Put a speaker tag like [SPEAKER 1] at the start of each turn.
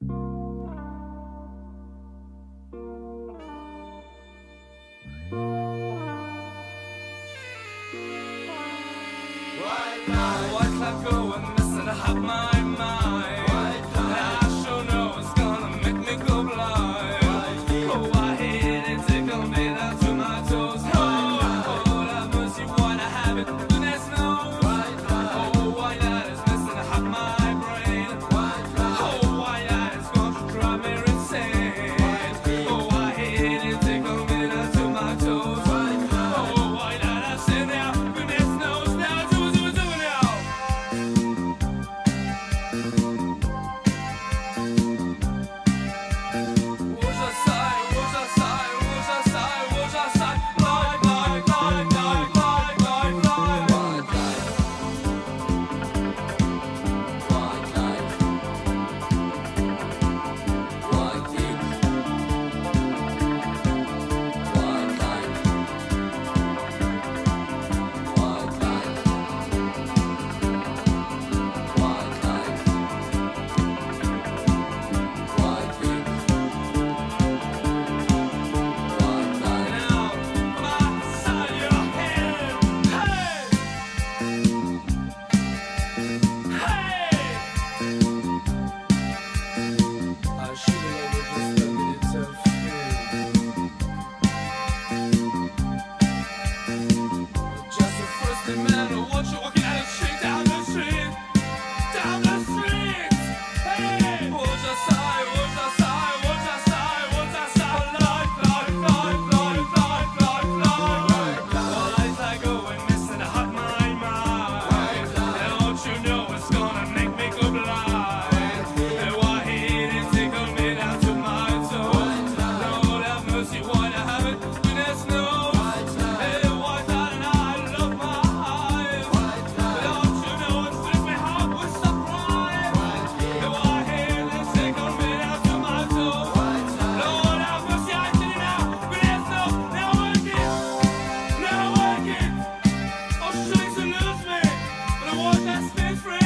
[SPEAKER 1] White cloud going missing, I have my mind. I sure know it's gonna make me go blind. Oh, I hate it, tickle me down to my toes. Oh, have mercy, why I have it, goodness knows. Oh, white light is missing, I have my brain. Oh, white light is gonna drive me insane. Oh, I hate it, tickle me down to my toes. Oh, white light, I sit there, goodness knows. Now do it now. That's been free.